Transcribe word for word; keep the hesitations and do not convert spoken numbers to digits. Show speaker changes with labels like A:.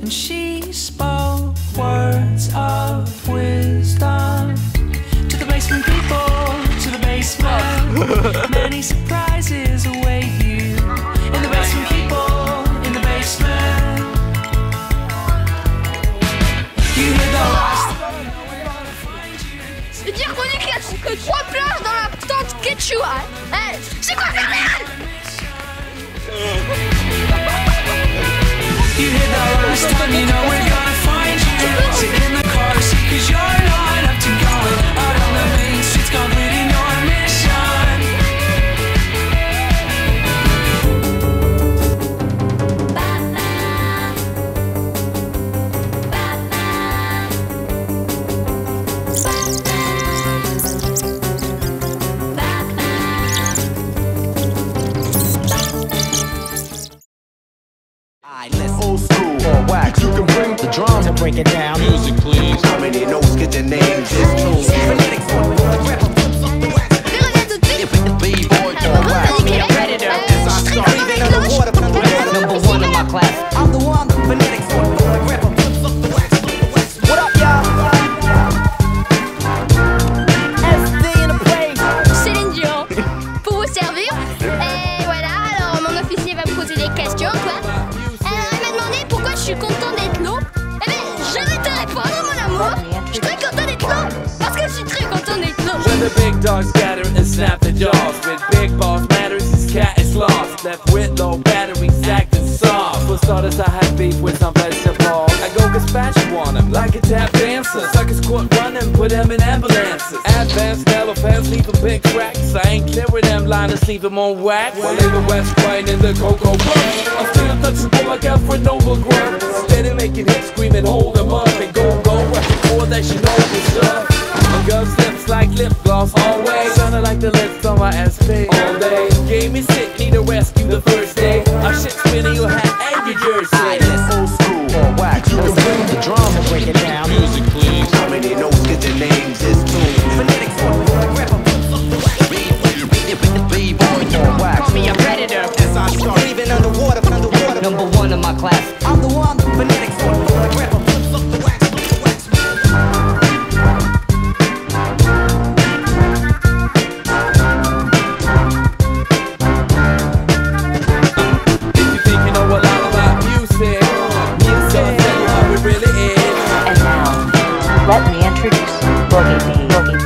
A: and she spoke words of wisdom to the basement people, to the basement. Many surprises await you in the basement, people in the basement. You hear the last.
B: Je veux dire qu'on est qu'il y a que trois plages dans la tente Quechua. Eh, c'est quoi faire merde?
A: You hit that last time, you know we're gonna find you sitting in the car seat, cause you're not up to going out on the main streets, completing your mission. Batman,
C: Old school or wax, you can bring the drum to break it down. Music, please. How many notes get the names? This tune. Phonetics on the rap, flips up the wax. B-boy or wax. Me a predator. As I start breathing underwater, underwater. Number one in my class. I'm the one. Phonetics on the rap, flips up the wax. What up, y'all? S D in the place.
B: Céline Dion, pour vous servir. Et voilà, alors mon officier va me poser des questions, quoi. Alors il m'a demandé pourquoi je suis content d'être là. Eh bien, je vais te répondre, mon amour. Je suis très content d'être là, parce que je suis très content d'être là.
D: When the big dogs gather and snap their jaws, with big balls matters, his cat is lost. Left with low batteries, acting soft. For starters, I had beef with some vegetables. I go gazpacho on him, like a tap dancer. Suckers caught running, put them in ambulances. Advanced elephants, leave them big cracks. I ain't clearing them liners, leave them on whack. While in the west, crying in the cocoa bush. I'm still touchable like Alfred Noblegrove. Steady making hits, screaming, hold them up and go, go. Right before that, she knows what's up. My girl's lips like lip gloss, always sounding like the lips on my S P. All day, gave me sick, need a rescue the first day. I shit spinning your hat and your jersey.
C: Old school or wax, you can bring the drum to break it down. Music, please. How many notes get the names? This tune. Phonetics on the rap, flips up the wax. B-boy or wax. Me a predator. As I start breathing underwater, underwater. Number one in my class. I'm the one. Phonetics on the rap, flips up the wax.
E: Let me introduce Boogie B. Boogie